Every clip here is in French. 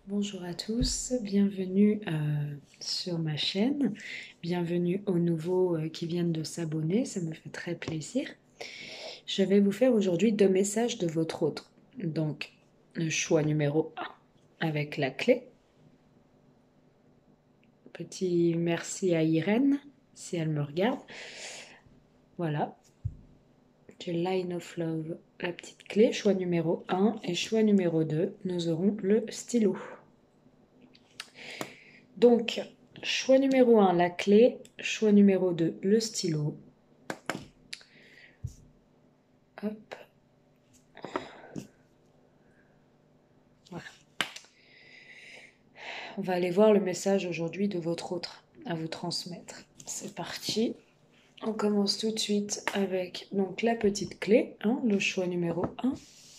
Bonjour à tous, bienvenue sur ma chaîne, bienvenue aux nouveaux qui viennent de s'abonner, ça me fait très plaisir. Je vais vous faire aujourd'hui deux messages de votre autre. Donc, le choix numéro 1 avec la clé. Petit merci à Irène si elle me regarde. Voilà, j'ai Line of Love, la petite clé, choix numéro 1 et choix numéro 2, nous aurons le stylo. Donc, choix numéro 1, la clé. Choix numéro 2, le stylo. Hop. Voilà. On va aller voir le message aujourd'hui de votre autre à vous transmettre. C'est parti. On commence tout de suite avec donc la petite clé, hein, le choix numéro 1.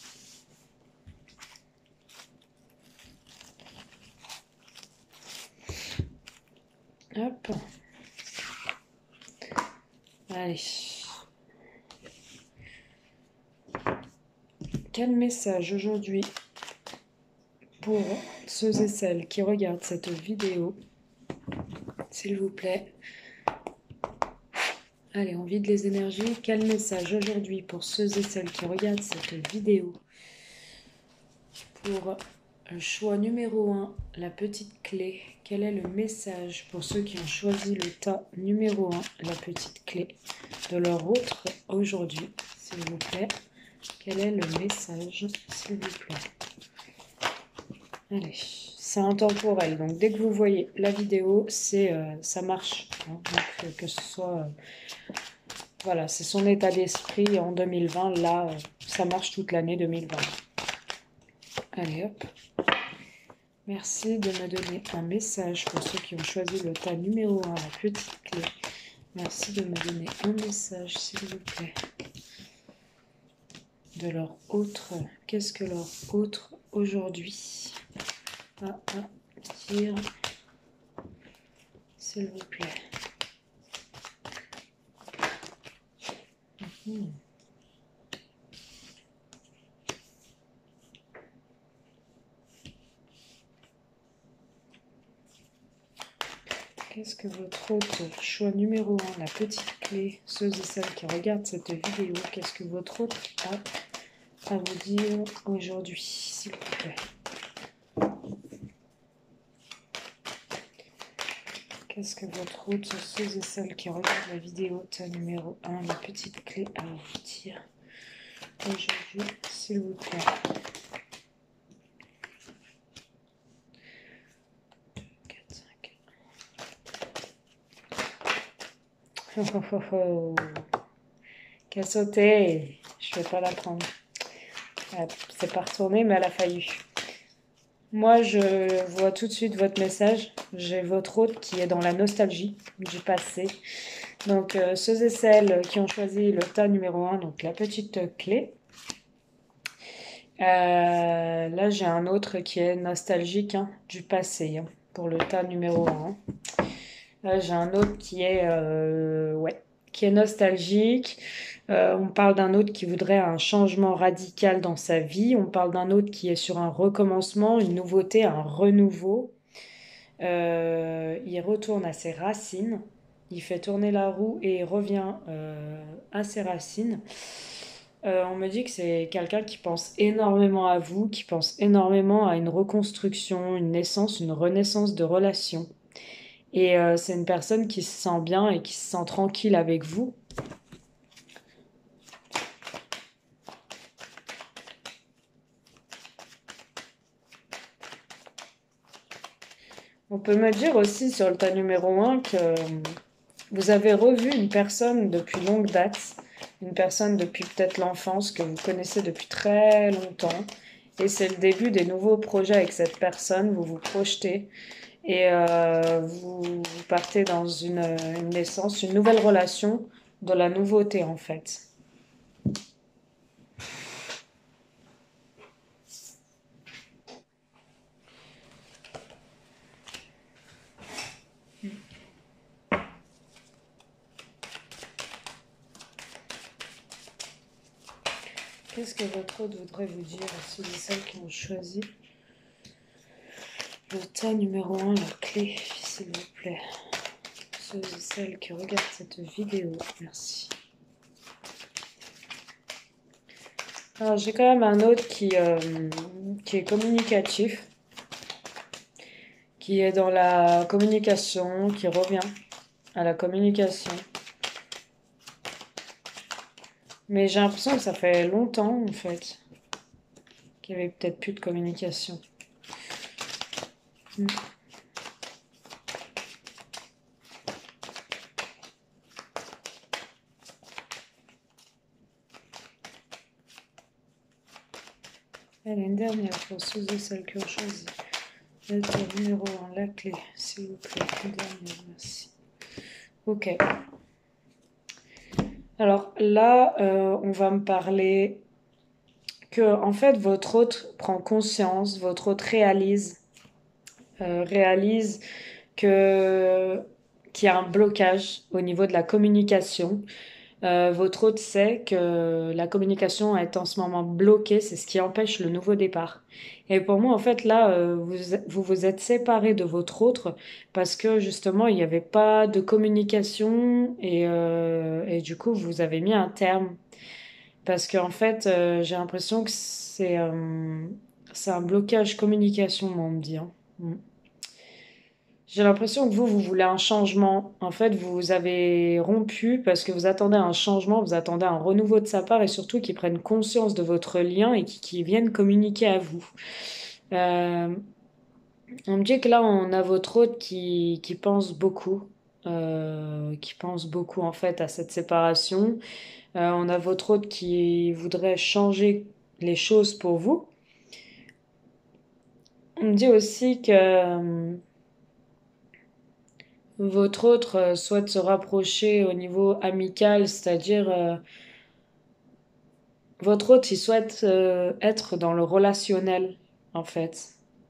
Hop. Allez. Quel message aujourd'hui pour ceux et celles qui regardent cette vidéo, s'il vous plaît? Allez, on vide les énergies. Quel message aujourd'hui pour ceux et celles qui regardent cette vidéo? Pour le choix numéro 1, la petite clé. Quel est le message pour ceux qui ont choisi le tas numéro 1, la petite clé, de leur autre aujourd'hui, s'il vous plaît? Quel est le message, s'il vous plaît? Allez, c'est intemporel. Donc, dès que vous voyez la vidéo, ça marche. Hein, donc, que ce soit... voilà, c'est son état d'esprit en 2020. Là, ça marche toute l'année 2020. Allez, hop. Merci de me donner un message pour ceux qui ont choisi le tas numéro 1, la petite clé. Merci de me donner un message, s'il vous plaît. De leur autre. Qu'est-ce que leur autre aujourd'hui a à dire, s'il vous plaît. Qu'est-ce que votre autre choix numéro 1, la petite clé, ceux et celles qui regardent cette vidéo, qu'est-ce que votre autre a à vous dire aujourd'hui, s'il vous plaît? Qu'est-ce que votre autre, ceux et celles qui regardent la vidéo, tas numéro 1, la petite clé à vous dire aujourd'hui, s'il vous plaît? Oh, oh, oh, oh. Qu'elle sautait, je vais pas la prendre. C'est pas retourné, mais elle a failli. Moi, je vois tout de suite votre message. J'ai votre hôte qui est dans la nostalgie du passé. Donc, ceux et celles qui ont choisi le tas numéro 1, donc la petite clé. Là, j'ai un autre qui est nostalgique du passé, pour le tas numéro 1. Là, j'ai un autre qui est nostalgique. On parle d'un autre qui voudrait un changement radical dans sa vie. On parle d'un autre qui est sur un recommencement, une nouveauté, un renouveau. Il retourne à ses racines. Il fait tourner la roue et il revient à ses racines. On me dit que c'est quelqu'un qui pense énormément à vous, qui pense énormément à une reconstruction, une naissance, une renaissance de relation. Et c'est une personne qui se sent bien et qui se sent tranquille avec vous. On peut me dire aussi sur le tas numéro 1 que vous avez revu une personne depuis longue date, une personne depuis peut-être l'enfance que vous connaissez depuis très longtemps. Et c'est le début des nouveaux projets avec cette personne, vous vous projetez et vous partez dans une naissance, une nouvelle relation, de la nouveauté en fait. Qu'est-ce que votre autre voudrait vous dire à ceux et celles qui ont choisi Le tas numéro 1, la clé, s'il vous plaît. Ceux et celles qui regardent cette vidéo, merci. Alors, j'ai quand même un autre qui est communicatif, qui est dans la communication, qui revient à la communication. Mais j'ai l'impression que ça fait longtemps, en fait, qu'il n'y avait peut-être plus de communication. Allez, une dernière pour ceux et celles qui ont choisi. Le numéro 1, la clé, s'il vous plaît. Une dernière, merci. Ok. Alors là, on va me parler que, en fait, votre hôte prend conscience, votre hôte réalise que qu'il y a un blocage au niveau de la communication. Votre hôte sait que la communication est en ce moment bloquée, c'est ce qui empêche le nouveau départ. Et pour moi, en fait, là, vous êtes séparés de votre autre parce que justement, il n'y avait pas de communication et du coup, vous avez mis un terme. Parce qu'en fait, j'ai l'impression que c'est un blocage communication, moi, on me dit, hein. Mm. J'ai l'impression que vous voulez un changement. En fait, vous avez rompu parce que vous attendez un changement, vous attendez un renouveau de sa part et surtout qu'il prenne conscience de votre lien et qu'il vienne communiquer à vous. Euh, on me dit que là, on a votre hôte qui pense beaucoup en fait à cette séparation. On a votre hôte qui voudrait changer les choses pour vous. On me dit aussi que votre autre souhaite se rapprocher au niveau amical, c'est-à-dire votre autre il souhaite être dans le relationnel en fait.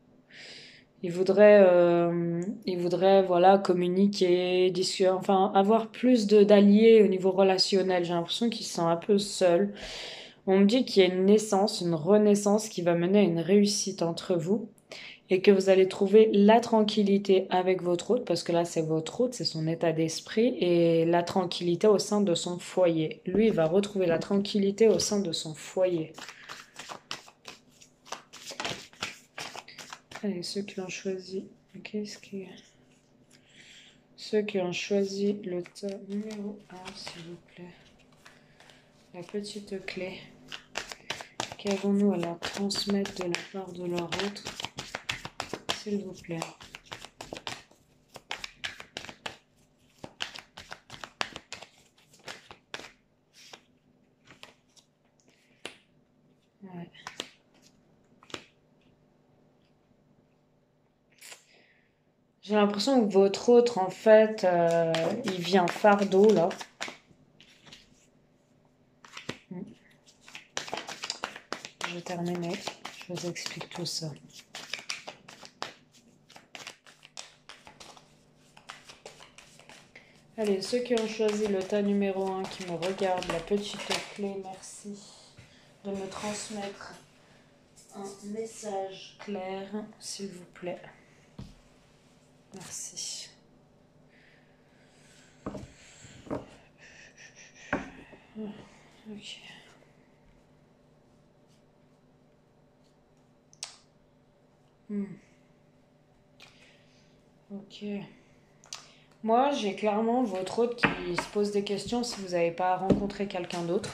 Il voudrait voilà communiquer, discuter, enfin avoir plus de d'alliés au niveau relationnel. J'ai l'impression qu'il se sent un peu seul. On me dit qu'il y a une naissance, une renaissance qui va mener à une réussite entre vous et que vous allez trouver la tranquillité avec votre hôte, parce que là c'est votre hôte, c'est son état d'esprit, et la tranquillité au sein de son foyer. Lui, il va retrouver la tranquillité au sein de son foyer. Allez, ceux qui ont choisi... Ceux qui ont choisi le tas numéro 1, s'il vous plaît. La petite clé. Qu'avons-nous à leur transmettre de la part de leur autre, s'il vous plaît. Ouais. J'ai l'impression que votre autre, en fait, il vient fardeau, là. Je vais terminer. Je vous explique tout ça. Allez, ceux qui ont choisi le tas numéro 1 qui me regardent, la petite clé, merci de me transmettre un message clair, s'il vous plaît. Merci. Ok. Ok. Moi, j'ai clairement votre hôte qui se pose des questions si vous n'avez pas rencontré quelqu'un d'autre.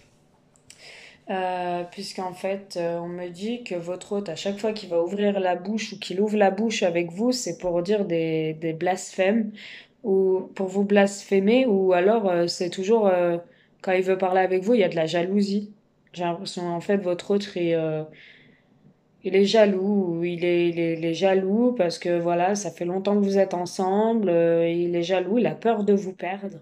Puisqu'en fait, on me dit que votre hôte, à chaque fois qu'il va ouvrir la bouche ou qu'il ouvre la bouche avec vous, c'est pour dire des blasphèmes ou pour vous blasphémer, ou alors c'est toujours quand il veut parler avec vous, il y a de la jalousie. J'ai l'impression, en fait, votre autre il est jaloux, il est jaloux parce que voilà, ça fait longtemps que vous êtes ensemble, il est jaloux, il a peur de vous perdre.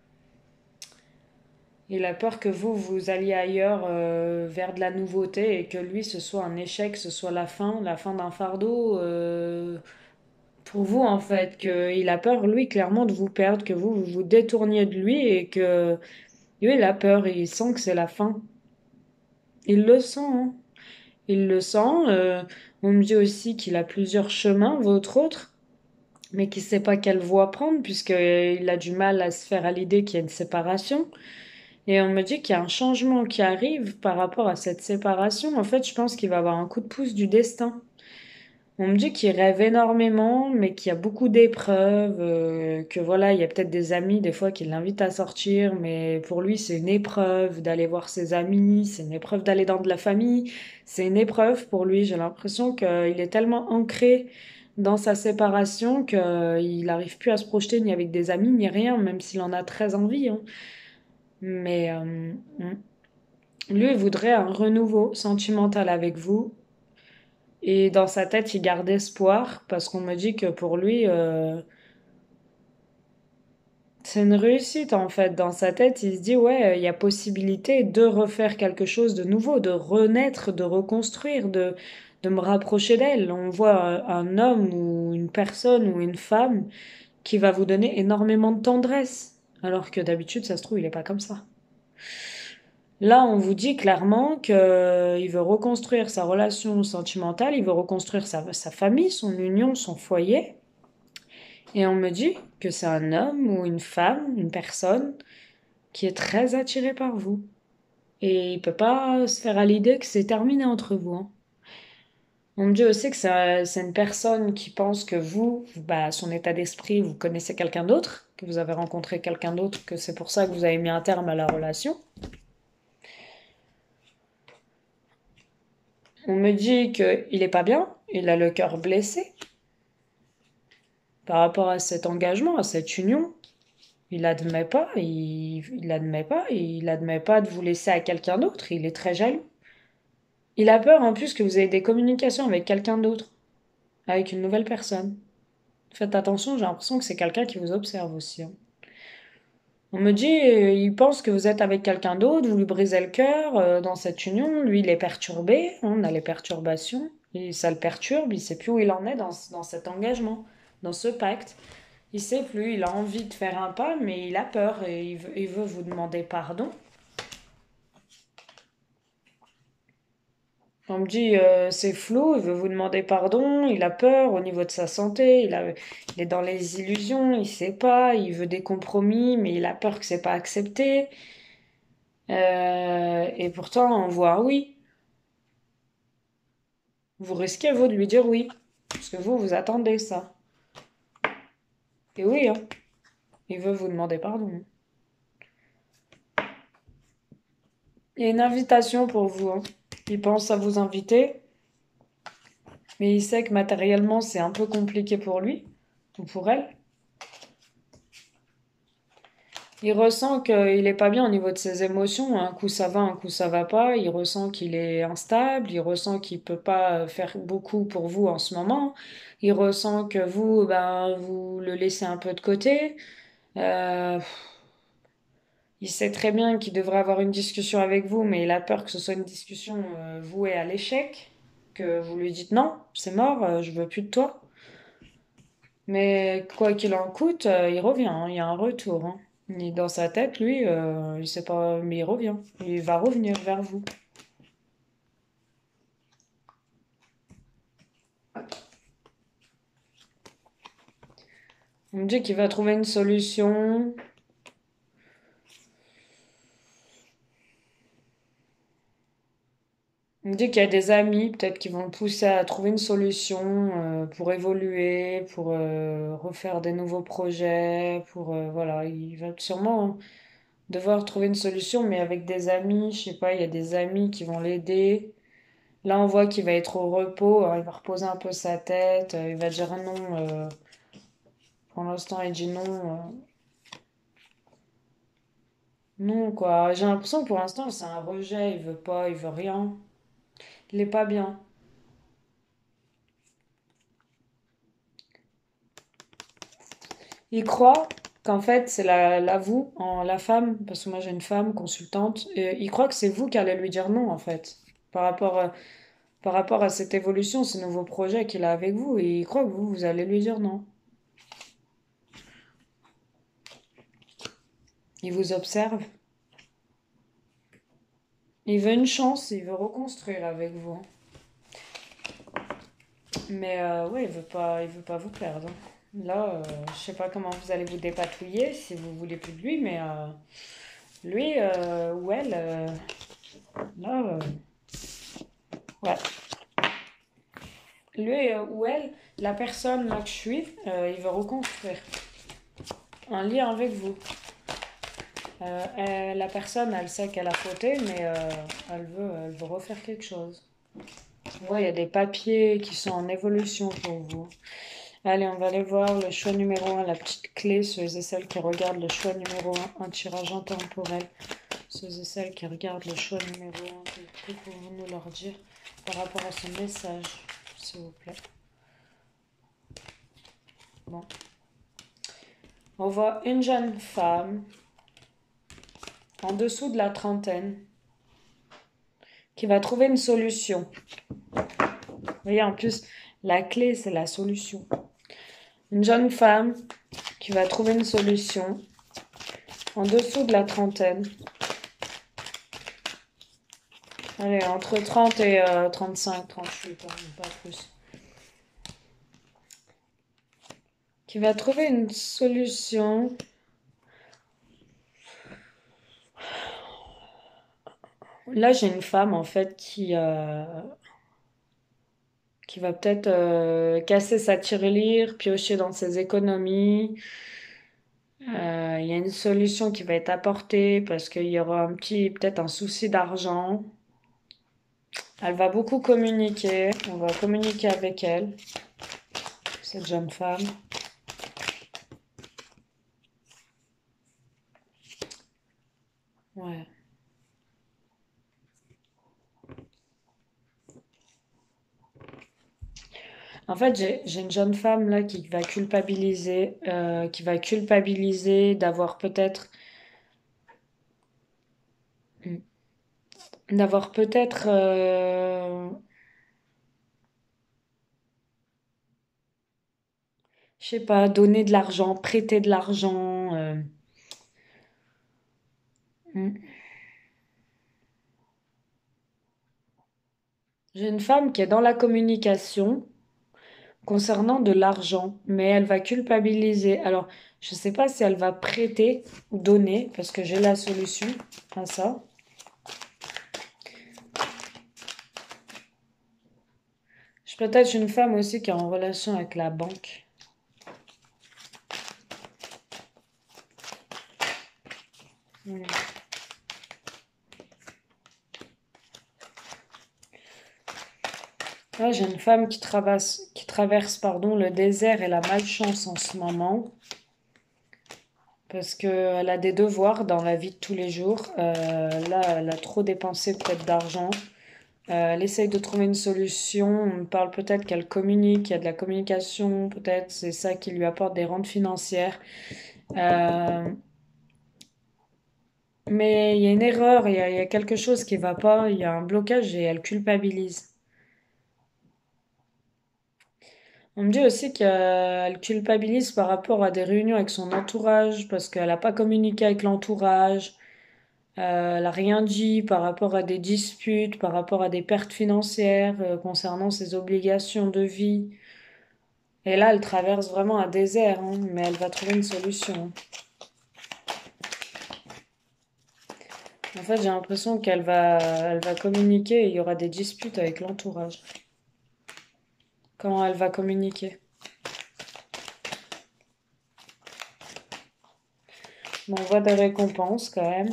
Il a peur que vous alliez ailleurs vers de la nouveauté et que lui, ce soit un échec, ce soit la fin d'un fardeau pour vous en fait. Il a peur, lui, clairement, de vous perdre, que vous vous détourniez de lui et que lui, il a peur, il sent que c'est la fin. Il le sent, hein. Il le sent. On me dit aussi qu'il a plusieurs chemins, votre autre, mais qu'il ne sait pas quelle voie prendre, puisqu'il a du mal à se faire à l'idée qu'il y a une séparation. Et on me dit qu'il y a un changement qui arrive par rapport à cette séparation. En fait, je pense qu'il va avoir un coup de pouce du destin. On me dit qu'il rêve énormément, mais qu'il y a beaucoup d'épreuves, que voilà, il y a peut-être des amis des fois qui l'invitent à sortir, mais pour lui c'est une épreuve d'aller voir ses amis, c'est une épreuve d'aller dans de la famille, c'est une épreuve pour lui. J'ai l'impression qu'il est tellement ancré dans sa séparation qu'il n'arrive plus à se projeter ni avec des amis ni rien, même s'il en a très envie, hein. Mais lui, il voudrait un renouveau sentimental avec vous. Et dans sa tête, il garde espoir parce qu'on me dit que pour lui, c'est une réussite en fait. Dans sa tête, il se dit, ouais, il y a possibilité de refaire quelque chose de nouveau, de renaître, de reconstruire, de me rapprocher d'elle. On voit un homme ou une personne ou une femme qui va vous donner énormément de tendresse. Alors que d'habitude, ça se trouve, il n'est pas comme ça. Là, on vous dit clairement qu'il veut reconstruire sa relation sentimentale, il veut reconstruire sa famille, son union, son foyer. Et on me dit que c'est un homme ou une femme, une personne qui est très attiré par vous. Et il peut pas se faire à l'idée que c'est terminé entre vous, hein. On me dit aussi que c'est une personne qui pense que vous, bah, son état d'esprit, vous connaissez quelqu'un d'autre, que vous avez rencontré quelqu'un d'autre, que c'est pour ça que vous avez mis un terme à la relation. On me dit qu'il est pas bien, il a le cœur blessé par rapport à cet engagement, à cette union. Il admet pas de vous laisser à quelqu'un d'autre, il est très jaloux. Il a peur en plus que vous ayez des communications avec quelqu'un d'autre, avec une nouvelle personne. Faites attention, j'ai l'impression que c'est quelqu'un qui vous observe aussi, hein. On me dit, il pense que vous êtes avec quelqu'un d'autre, vous lui brisez le cœur dans cette union, lui il est perturbé, hein, on a les perturbations, et ça le perturbe, il sait plus où il en est dans cet engagement, dans ce pacte. Il sait plus, il a envie de faire un pas, mais il a peur et il veut vous demander pardon. On me dit, c'est flou, il veut vous demander pardon, il a peur au niveau de sa santé, il est dans les illusions, il sait pas, il veut des compromis, mais il a peur que c'est pas accepté. Et pourtant, on voit un oui. Vous risquez, vous, de lui dire oui. Parce que vous, vous attendez ça. Et oui, hein, il veut vous demander pardon. Il y a une invitation pour vous, hein. Il pense à vous inviter, mais il sait que matériellement, c'est un peu compliqué pour lui ou pour elle. Il ressent qu'il est pas bien au niveau de ses émotions. Un coup ça va, un coup ça va pas. Il ressent qu'il est instable. Il ressent qu'il peut pas faire beaucoup pour vous en ce moment. Il ressent que vous, ben, vous le laissez un peu de côté. Euh, il sait très bien qu'il devrait avoir une discussion avec vous, mais il a peur que ce soit une discussion vouée à l'échec. Que vous lui dites non, c'est mort, je veux plus de toi. Mais quoi qu'il en coûte, il revient, hein, il y a un retour, hein. Dans sa tête, lui, il sait pas, mais il revient. Il va revenir vers vous. On me dit qu'il va trouver une solution. On me dit qu'il y a des amis, peut-être, qui vont le pousser à trouver une solution pour évoluer, pour refaire des nouveaux projets, pour voilà, il va sûrement devoir trouver une solution, mais avec des amis, je sais pas, il y a des amis qui vont l'aider. Là, on voit qu'il va être au repos, hein, il va reposer un peu sa tête, il va dire non. Pour l'instant, il dit non. Non, quoi. J'ai l'impression que pour l'instant, c'est un rejet, il veut pas, il veut rien. Il est pas bien. Il croit qu'en fait, c'est vous, la femme, parce que moi j'ai une femme consultante, et il croit que c'est vous qui allez lui dire non, en fait. Par rapport à, par rapport à cette évolution, ce nouveau projet qu'il a avec vous, et il croit que vous allez lui dire non. Il vous observe. Il veut une chance, il veut reconstruire avec vous. Mais ouais, il veut pas vous perdre. Là, je sais pas comment vous allez vous dépatouiller si vous voulez plus de lui, mais lui ou elle, là, ouais. Lui ou elle, la personne là que je suis, il veut reconstruire un lien avec vous. La personne, elle sait qu'elle a fauté, mais elle veut refaire quelque chose. Ouais, il y a des papiers qui sont en évolution pour vous. Allez, on va aller voir le choix numéro un, la petite clé, ceux et celles qui regardent le choix numéro un tirage intemporel. Ceux et celles qui regardent le choix numéro un, que pouvons-nous leur dire par rapport à ce message, s'il vous plaît. Bon. On voit une jeune femme en dessous de la trentaine qui va trouver une solution. Vous voyez, en plus, la clé, c'est la solution. Une jeune femme qui va trouver une solution en dessous de la trentaine. Allez, entre 30 et 35, 38, hein, pas plus. Qui va trouver une solution. Là, j'ai une femme, en fait, qui va peut-être casser sa tirelire, piocher dans ses économies. Il y a une solution qui va être apportée parce qu'il y aura peut-être un souci d'argent. Elle va beaucoup communiquer. On va communiquer avec elle, cette jeune femme. Ouais. En fait, j'ai une jeune femme là qui va culpabiliser d'avoir peut-être, je sais pas, donné de l'argent, prêté de l'argent. Hmm. J'ai une femme qui est dans la communication concernant de l'argent, mais elle va culpabiliser. Alors, je sais pas si elle va prêter ou donner, parce que j'ai la solution à ça. Je peut-être une femme aussi qui est en relation avec la banque. Hmm. Là, j'ai une femme qui traverse, pardon, le désert et la malchance en ce moment, parce qu'elle a des devoirs dans la vie de tous les jours. Là, elle a trop dépensé peut-être d'argent. Elle essaye de trouver une solution. On me parle peut-être qu'elle communique, il y a de la communication, peut-être c'est ça qui lui apporte des rentes financières. Euh, mais il y a une erreur, il y a quelque chose qui va pas, il y a un blocage et elle culpabilise. On me dit aussi qu'elle culpabilise par rapport à des réunions avec son entourage parce qu'elle n'a pas communiqué avec l'entourage. Elle n'a rien dit par rapport à des disputes, par rapport à des pertes financières concernant ses obligations de vie. Et là, elle traverse vraiment un désert, hein, mais elle va trouver une solution. En fait, j'ai l'impression elle va communiquer et il y aura des disputes avec l'entourage. Quand elle va communiquer. Bon, on voit des récompenses quand même.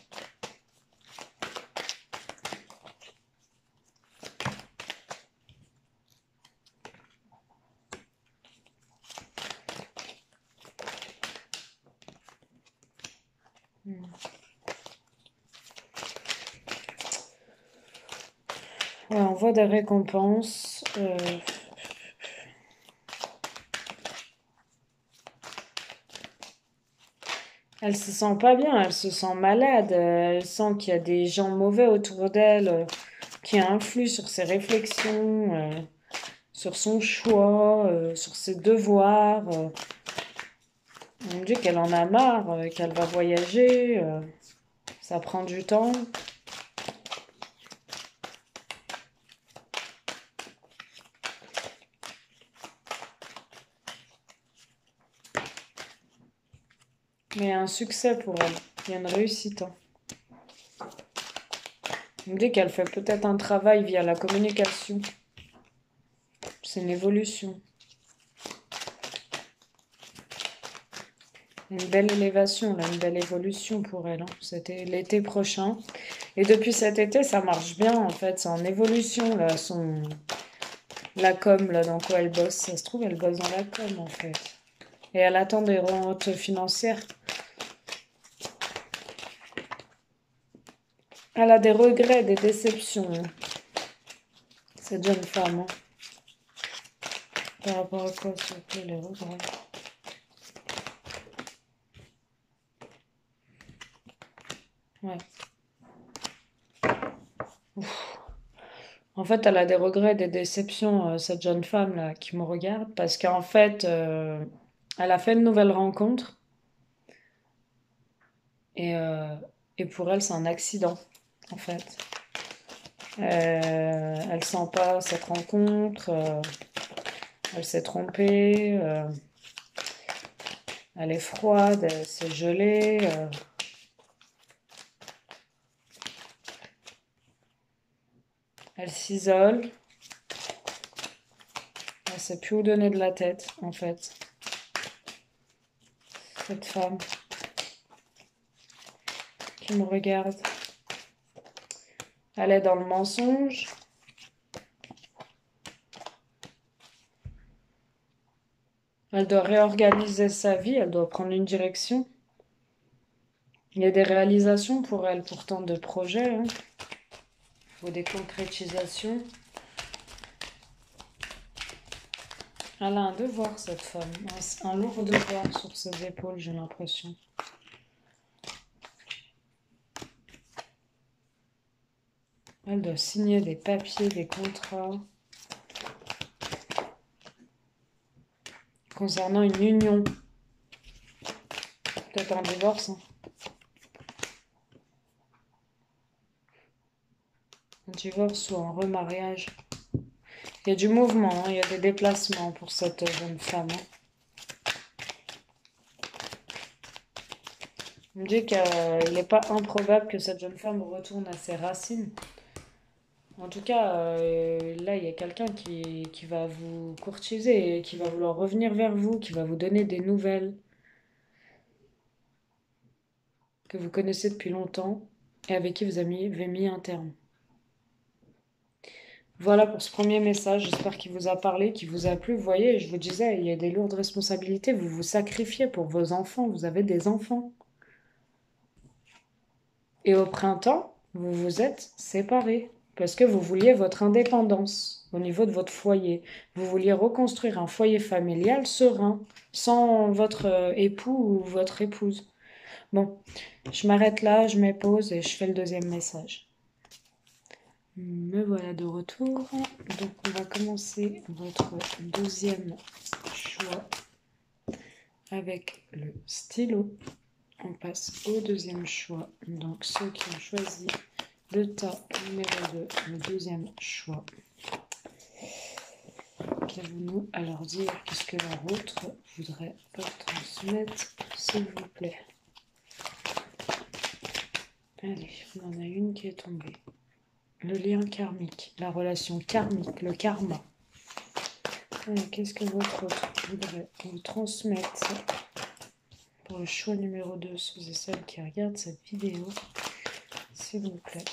Ouais, on voit des récompenses. Elle se sent pas bien, elle se sent malade, elle sent qu'il y a des gens mauvais autour d'elle qui influent sur ses réflexions, sur son choix, sur ses devoirs. On me dit qu'elle en a marre, qu'elle va voyager, ça prend du temps. Mais il y a un succès pour elle. Il y a une réussite, hein. On me dit qu'elle fait peut-être un travail via la communication. C'est une évolution. Une belle élévation, là, une belle évolution pour elle, hein. C'était l'été prochain. Et depuis cet été, ça marche bien, en fait. C'est en évolution, là, la com, là, dans quoi elle bosse. Ça se trouve, elle bosse dans la com, en fait. Et elle attend des rentes financières. Elle a des regrets, des déceptions, hein, cette jeune femme, hein. Par rapport à quoi, s'il vous plaît, les regrets? Ouais. Ouf. En fait, elle a des regrets, des déceptions, cette jeune femme là qui me regarde, parce qu'en fait, elle a fait une nouvelle rencontre et, euh, et pour elle, c'est un accident, en fait. Elle sent pas cette rencontre, elle s'est trompée, elle est froide, elle s'est gelée. Elle s'isole, elle sait plus où donner de la tête, en fait, cette femme qui me regarde. Elle est dans le mensonge. Elle doit réorganiser sa vie, elle doit prendre une direction. Il y a des réalisations pour elle, pourtant, de projets, hein. Il faut des concrétisations. Elle a un devoir, cette femme. Un lourd devoir sur ses épaules, j'ai l'impression. Elle doit signer des papiers, des contrats concernant une union. Peut-être un divorce, hein. Un divorce ou un remariage. Il y a du mouvement, hein, il y a des déplacements pour cette jeune femme, hein. On me dit qu'il n'est pas improbable que cette jeune femme retourne à ses racines. En tout cas, là, il y a quelqu'un qui va vous courtiser, et qui va vouloir revenir vers vous, qui va vous donner des nouvelles que vous connaissez depuis longtemps et avec qui vous avez mis un terme. Voilà pour ce premier message, j'espère qu'il vous a parlé, qu'il vous a plu. Vous voyez, je vous disais, il y a des lourdes responsabilités, vous vous sacrifiez pour vos enfants, vous avez des enfants. Et au printemps, vous vous êtes séparés parce que vous vouliez votre indépendance au niveau de votre foyer. Vous vouliez reconstruire un foyer familial serein, sans votre époux ou votre épouse. Bon, je m'arrête là, je mets pause et je fais le deuxième message. Me voilà de retour. Donc on va commencer votre deuxième choix avec le stylo. On passe au deuxième choix. Donc ceux qui ont choisi le tas numéro 2, le deuxième choix. Qu'avons-nous à leur dire? Qu'est-ce que leur autre voudrait leur transmettre, s'il vous plaît? Allez, on en a une qui est tombée. Le lien karmique, la relation karmique, le karma. Qu'est-ce que votre autre voudrait vous transmettre pour le choix numéro 2, ceux et celles qui regardent cette vidéo, s'il vous plaît?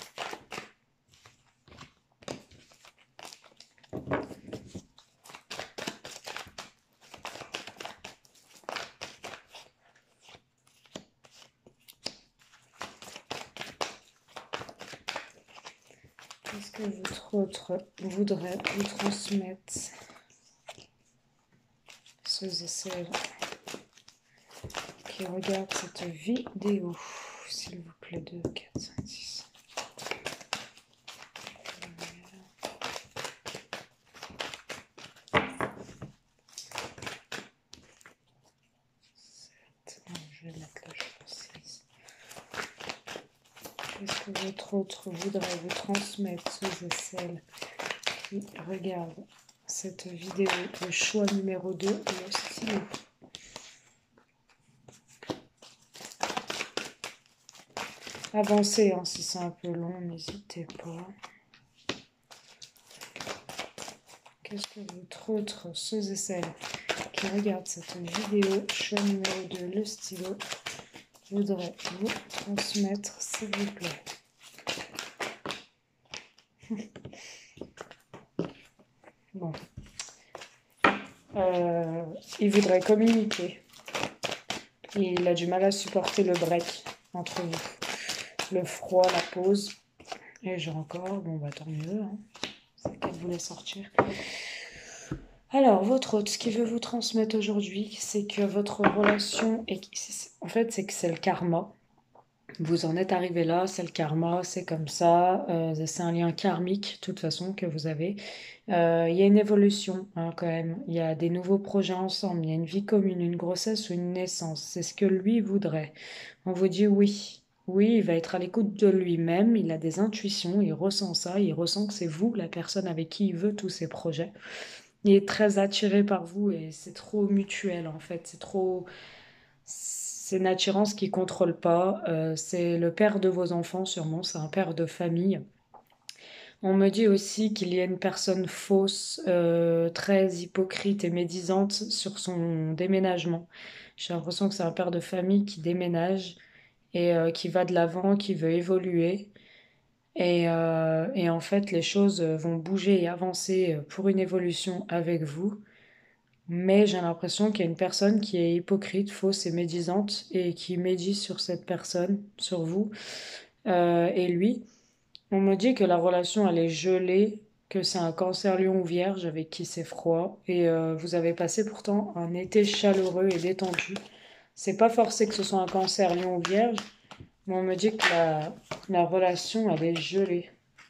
Qu'est-ce que votre autre voudrait vous transmettre, ceux et celles qui regardent cette vidéo, s'il vous plaît? 2, 4, 5, 6. 7. Non, je vais mettre là, je pense 6. Qu'est-ce que votre autre voudrait vous transmettre, ceux et celles qui regardent cette vidéo? Le choix numéro 2, le stylo. Avancez, hein, si c'est un peu long, n'hésitez pas. Qu'est-ce que votre autre, ceux et celles qui regardent cette vidéo, choix numéro 2, le stylo, voudrait vous transmettre, s'il vous plaît? Bon. Il voudrait communiquer. Il a du mal à supporter le break entre vous. Le froid, la pause. Et j'ai encore, bon bah tant mieux, hein. C'est qu'elle voulait sortir. Alors, votre hôte, ce qu'il veut vous transmettre aujourd'hui, c'est que votre relation, en fait, c'est que c'est le karma. Vous en êtes arrivé là, c'est le karma, c'est comme ça, c'est un lien karmique, de toute façon, que vous avez. Il y a une évolution, hein, quand même. Il y a des nouveaux projets ensemble, il y a une vie commune, une grossesse ou une naissance. C'est ce que lui voudrait. On vous dit oui. Oui, il va être à l'écoute de lui-même, il a des intuitions, il ressent ça, il ressent que c'est vous, la personne avec qui il veut tous ses projets. Il est très attiré par vous et c'est trop mutuel, en fait. C'est une attirance qui contrôle pas. C'est le père de vos enfants, sûrement. C'est un père de famille. On me dit aussi qu'il y a une personne fausse, très hypocrite et médisante sur son déménagement. J'ai l'impression que c'est un père de famille qui déménage et qui va de l'avant, qui veut évoluer. Et en fait, les choses vont bouger et avancer pour une évolution avec vous. Mais j'ai l'impression qu'il y a une personne qui est hypocrite, fausse et médisante et qui médit sur cette personne, sur vous et lui. On me dit que la relation elle est gelée, que c'est un cancer lion ou vierge avec qui c'est froid et vous avez passé pourtant un été chaleureux et détendu. C'est pas forcé que ce soit un cancer lion ou vierge, mais on me dit que la relation elle est gelée.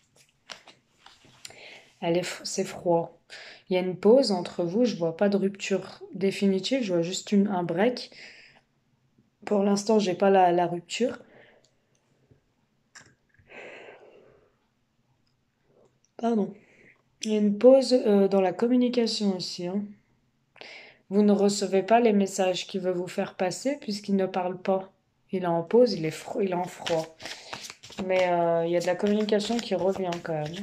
C'est froid. Il y a une pause entre vous, je vois pas de rupture définitive, je vois juste un break. Pour l'instant, j'ai pas la rupture. Pardon. Il y a une pause dans la communication aussi, hein. Vous ne recevez pas les messages qu'il veut vous faire passer puisqu'il ne parle pas. Il est en pause, il est en froid. Mais il y a de la communication qui revient quand même.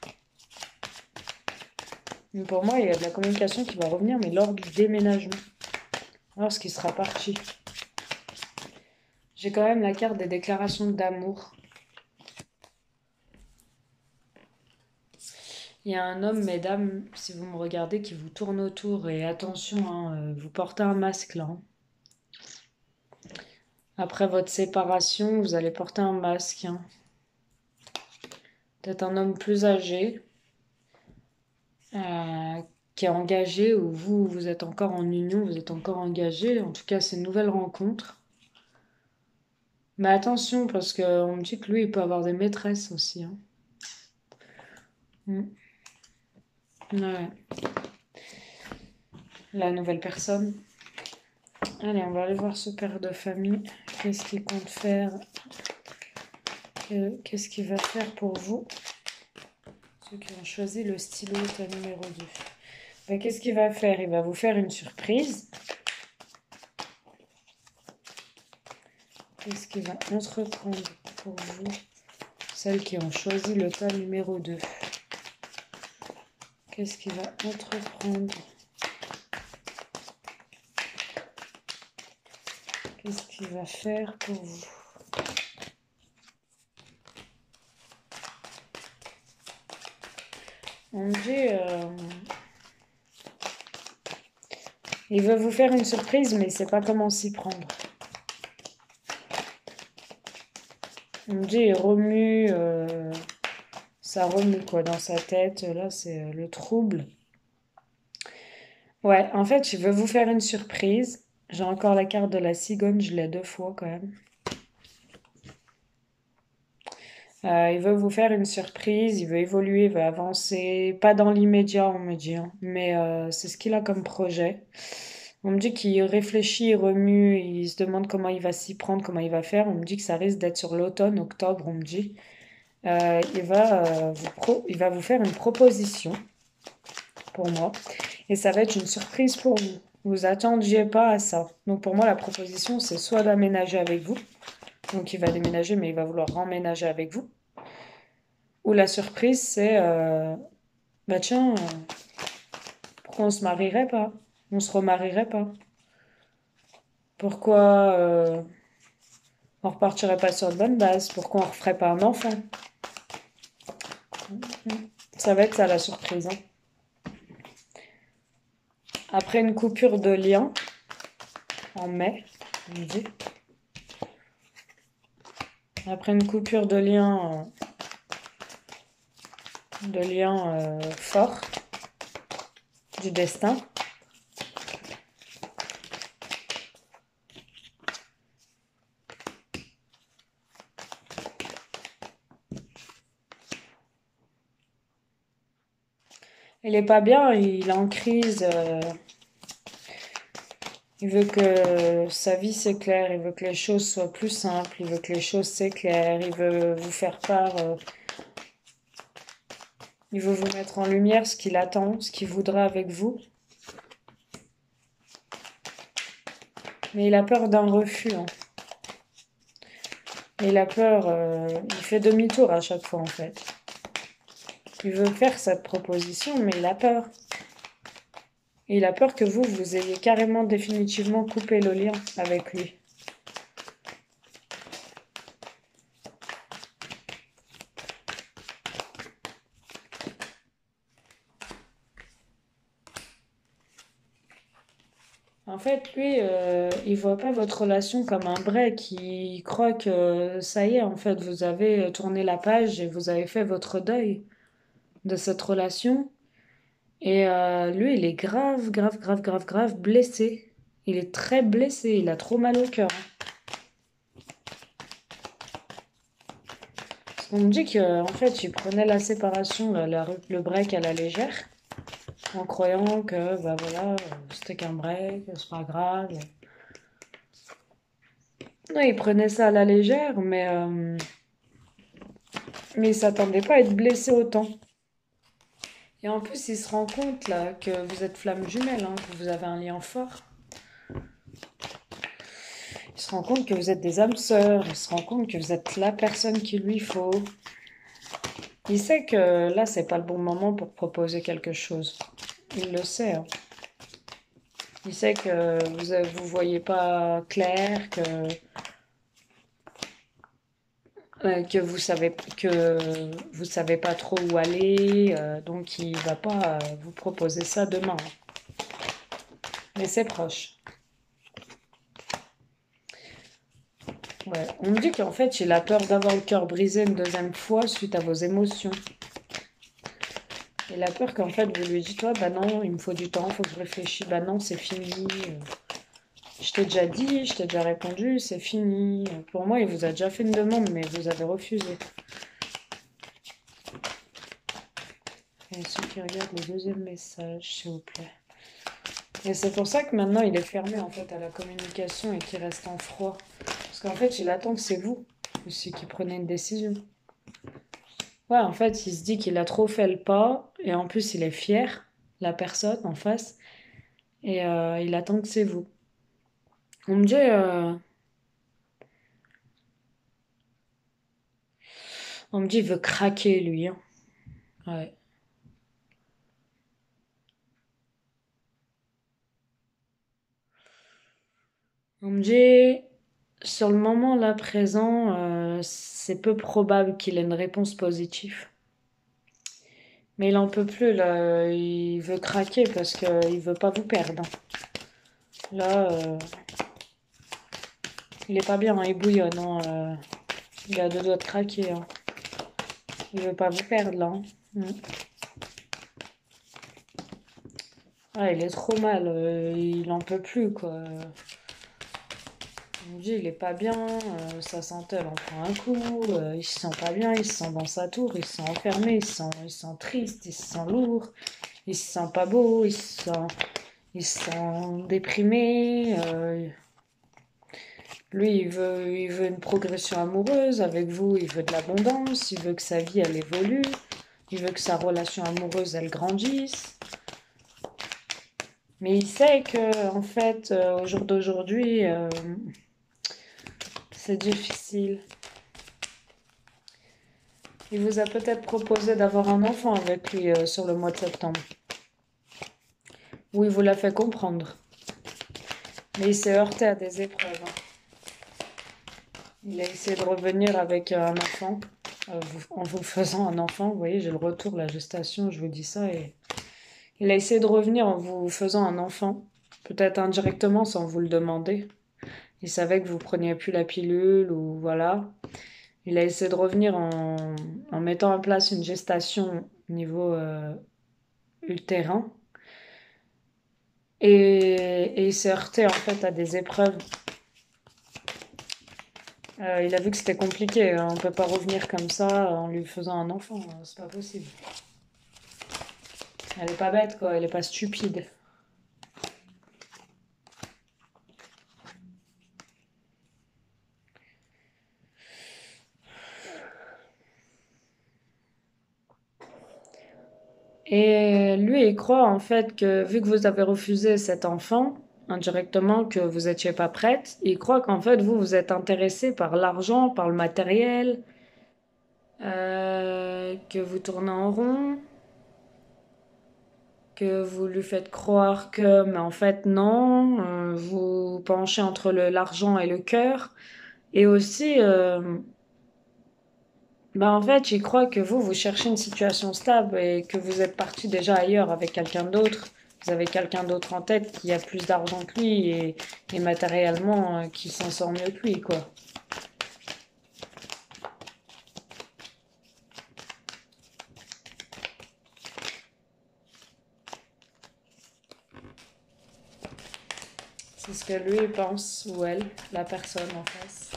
Mais pour moi, il y a de la communication qui va revenir, mais lors du déménagement. Lorsqu'il sera parti. J'ai quand même la carte des déclarations d'amour. Il y a un homme, mesdames, si vous me regardez, qui vous tourne autour. Et attention, hein, vous portez un masque là, hein. Après votre séparation, vous allez porter un masque, hein. Peut-être un homme plus âgé, euh, qui est engagé, ou vous êtes encore en union, vous êtes encore engagé. En tout cas, c'est une nouvelle rencontre. Mais attention, parce qu'on me dit que lui, il peut avoir des maîtresses aussi, hein. Mm. Ouais. La nouvelle personne. Allez, on va aller voir ce père de famille. Qu'est-ce qu'il compte faire? Qu'est-ce qu'il va faire pour vous? Ceux qui ont choisi le stylo, ta numéro 2. Ben, qu'est-ce qu'il va faire? Il va vous faire une surprise. Qu'est-ce qu'il va entreprendre pour vous? Celles qui ont choisi le tas numéro 2. Qu'est-ce qu'il va entreprendre? Qu'est-ce qu'il va faire pour vous? On me dit... il veut vous faire une surprise, mais il ne sait pas comment s'y prendre. On me dit, il remue... ça remue quoi dans sa tête. Là, c'est le trouble. Ouais, en fait, il veut vous faire une surprise. J'ai encore la carte de la cigogne, je l'ai 2 fois quand même. Il veut vous faire une surprise, il veut évoluer, il veut avancer. Pas dans l'immédiat, on me dit, hein, mais c'est ce qu'il a comme projet. On me dit qu'il réfléchit, il remue, il se demande comment il va s'y prendre, comment il va faire. On me dit que ça risque d'être sur l'automne, octobre, on me dit. Il va vous faire une proposition pour moi. Et ça va être une surprise pour vous. Vous attendiez pas à ça. Donc pour moi, la proposition, c'est soit d'aménager avec vous, Donc il va déménager, mais il va vouloir emménager avec vous. Ou la surprise, c'est, bah tiens, pourquoi on se marierait pas? On se remarierait pas? Pourquoi on repartirait pas sur de bonnes bases? Pourquoi on referait pas un enfant? Ça va être ça la surprise, hein. Après une coupure de lien, en mai, on me dit. Après une coupure de lien fort du destin, il est pas bien, il est en crise. Il veut que sa vie s'éclaire, il veut que les choses soient plus simples, il veut que les choses s'éclairent, il veut vous faire part, il veut vous mettre en lumière ce qu'il attend, ce qu'il voudra avec vous. Mais il a peur d'un refus, hein. Et il a peur, il fait demi-tour à chaque fois en fait. Il veut faire cette proposition, mais il a peur. Et il a peur que vous ayez carrément définitivement coupé le lien avec lui. En fait, lui, il voit pas votre relation comme un break. Il croit que ça y est, en fait, vous avez tourné la page et vous avez fait votre deuil de cette relation. Et lui, il est grave, grave, grave, grave, grave blessé. Il est très blessé. Il a trop mal au cœur. Parce qu'on me dit qu'en fait, il prenait la séparation, le break à la légère, en croyant que, bah voilà, c'était qu'un break, c'est pas grave. Non, il prenait ça à la légère, mais il s'attendait pas à être blessé autant. Et en plus, il se rend compte là que vous êtes flammes jumelles, hein, que vous avez un lien fort. Il se rend compte que vous êtes des âmes sœurs. Il se rend compte que vous êtes la personne qu'il lui faut. Il sait que là, c'est pas le bon moment pour proposer quelque chose. Il le sait, hein. Il sait que vous voyez pas clair, que vous savez pas trop où aller, donc il va pas vous proposer ça demain. Mais c'est proche. Ouais. On me dit qu'en fait, il a peur d'avoir le cœur brisé une deuxième fois suite à vos émotions. Il a peur qu'en fait, vous lui dites, ouais, bah non, il me faut du temps, faut que je réfléchisse, bah non, c'est fini. Je t'ai déjà dit, je t'ai déjà répondu, c'est fini. Pour moi, il vous a déjà fait une demande, mais vous avez refusé. Et ceux qui regardent le deuxième message, s'il vous plaît. Et c'est pour ça que maintenant, il est fermé en fait à la communication et qu'il reste en froid. Parce qu'en fait, il attend que c'est vous aussi qui prenez une décision. Ouais, en fait, il se dit qu'il a trop fait le pas, et en plus, il est fier, la personne en face, et il attend que c'est vous. On me dit, il veut craquer, lui, hein. Ouais. On me dit, sur le moment là présent, c'est peu probable qu'il ait une réponse positive. Mais il en peut plus, là, il veut craquer parce qu'il veut pas vous perdre, hein. Là, il est pas bien, hein, il bouillonne, hein, il a deux doigts de craquer, hein. Il veut pas vous perdre, là, hein. Mm. Ah, il est trop mal, il en peut plus, quoi. Il me dit, il est pas bien, sa santé, elle en prend un coup, il se sent pas bien, il se sent dans sa tour, il se sent enfermé, il se sent triste, il se sent lourd, il se sent pas beau, il se sent déprimé. Lui, il veut une progression amoureuse avec vous, il veut de l'abondance, il veut que sa vie, elle évolue, il veut que sa relation amoureuse, elle grandisse. Mais il sait que, en fait, au jour d'aujourd'hui, c'est difficile. Il vous a peut-être proposé d'avoir un enfant avec lui sur le mois de septembre. Ou il vous l'a fait comprendre. Mais il s'est heurté à des épreuves, hein. Il a essayé de revenir avec un enfant, en vous faisant un enfant. Vous voyez, j'ai le retour, la gestation, je vous dis ça. Et il a essayé de revenir en vous faisant un enfant. Peut-être indirectement sans vous le demander. Il savait que vous preniez plus la pilule ou voilà. Il a essayé de revenir en mettant en place une gestation au niveau utérin. Et il s'est heurté en fait à des épreuves. Il a vu que c'était compliqué. On peut pas revenir comme ça en lui faisant un enfant. C'est pas possible. Elle est pas bête quoi. Elle est pas stupide. Et lui, il croit en fait que vu que vous avez refusé cet enfant, indirectement que vous n'étiez pas prête, il croit qu'en fait vous, vous êtes intéressé par l'argent, par le matériel, que vous tournez en rond, que vous lui faites croire que, mais en fait non, vous penchez entre l'argent et le cœur. Et aussi, bah en fait, il croit que vous cherchez une situation stable et que vous êtes parti déjà ailleurs avec quelqu'un d'autre. Vous avez quelqu'un d'autre en tête qui a plus d'argent que lui et matériellement qui s'en sort mieux que lui, quoi. C'est ce que lui pense, ou elle, la personne en face.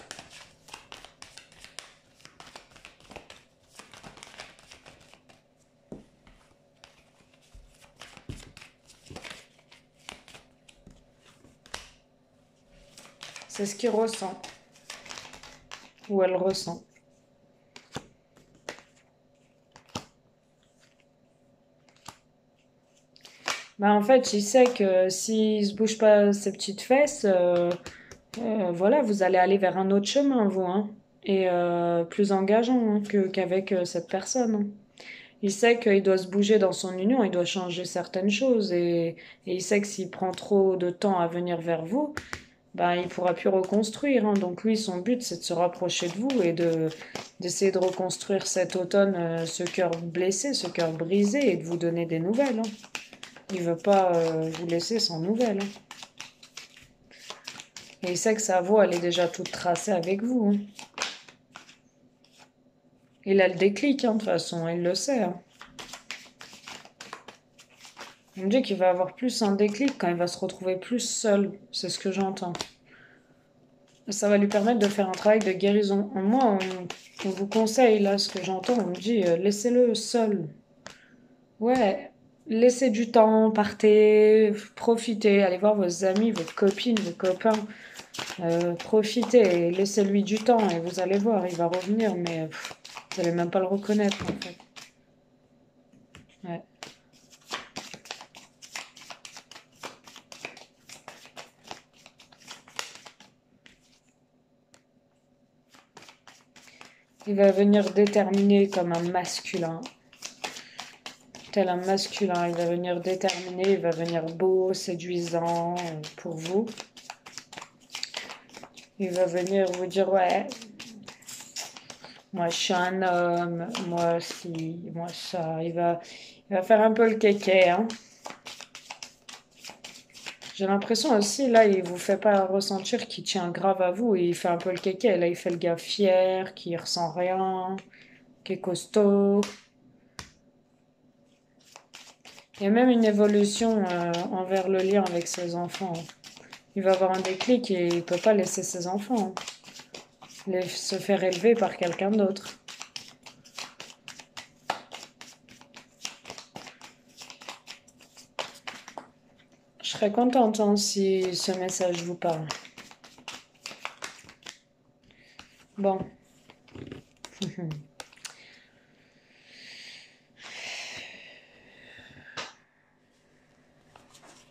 C'est ce qu'il ressent, ou elle ressent. Bah en fait, il sait que s'il se bouge pas ses petites fesses, voilà, vous allez aller vers un autre chemin, vous, hein. Et plus engageant hein, qu'avec cette personne, hein. Il sait qu'il doit se bouger dans son union, il doit changer certaines choses et il sait que s'il prend trop de temps à venir vers vous, ben, il pourra plus reconstruire, hein. Donc lui, son but, c'est de se rapprocher de vous et d'essayer de reconstruire cet automne ce cœur blessé, ce cœur brisé et de vous donner des nouvelles, hein. Il veut pas vous laisser sans nouvelles, hein. Et il sait que sa voie, elle est déjà toute tracée avec vous, hein. Il a le déclic, hein, de toute façon, il le sait, hein. Il me dit qu'il va avoir plus un déclic quand il va se retrouver plus seul. C'est ce que j'entends. Ça va lui permettre de faire un travail de guérison. Moi, on vous conseille, là, ce que j'entends, on me dit, laissez-le seul. Ouais, laissez du temps, partez, profitez, allez voir vos amis, vos copines, vos copains. Profitez et laissez-lui du temps et vous allez voir, il va revenir, mais vous allez même pas le reconnaître, en fait. Ouais. Il va venir déterminé comme un masculin. Tel un masculin, il va venir déterminé, il va venir beau, séduisant pour vous. Il va venir vous dire, ouais, moi je suis un homme, moi si, moi ça. Il va faire un peu le kéké, hein. J'ai l'impression aussi, là, il vous fait pas ressentir qu'il tient grave à vous. Il fait un peu le kéké. Là, il fait le gars fier, qui ressent rien, qui est costaud. Il y a même une évolution envers le lien avec ses enfants. Il va avoir un déclic et il peut pas laisser ses enfants se faire élever par quelqu'un d'autre. Je serais contente hein, si ce message vous parle. Bon.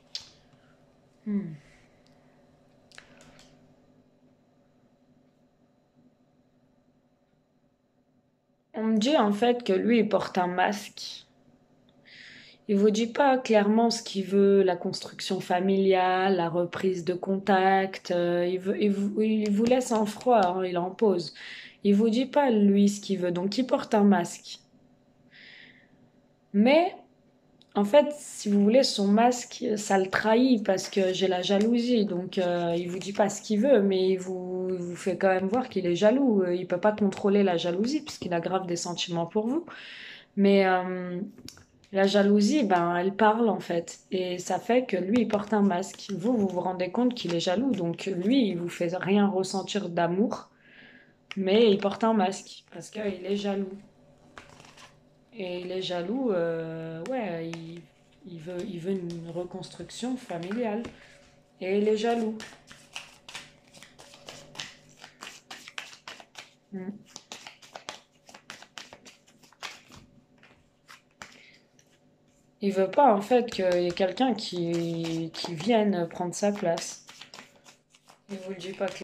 Hmm. me dit en fait que lui, il porte un masque. Il vous dit pas clairement ce qu'il veut, la construction familiale, la reprise de contact. Il vous laisse en froid, hein, il en pose. Il vous dit pas lui ce qu'il veut, donc il porte un masque. Mais en fait, si vous voulez, son masque, ça le trahit parce que j'ai la jalousie. Donc il vous dit pas ce qu'il veut, mais il vous fait quand même voir qu'il est jaloux. Il peut pas contrôler la jalousie puisqu'il a grave des sentiments pour vous. Mais la jalousie, ben, elle parle en fait. Et ça fait que lui, il porte un masque. Vous vous rendez compte qu'il est jaloux. Donc lui, il vous fait rien ressentir d'amour, mais il porte un masque parce qu'il est jaloux. Et il est jaloux, ouais, il veut une reconstruction familiale. Et il est jaloux. Mm. Il veut pas en fait qu'il y ait quelqu'un qui vienne prendre sa place. Il vous le dit pas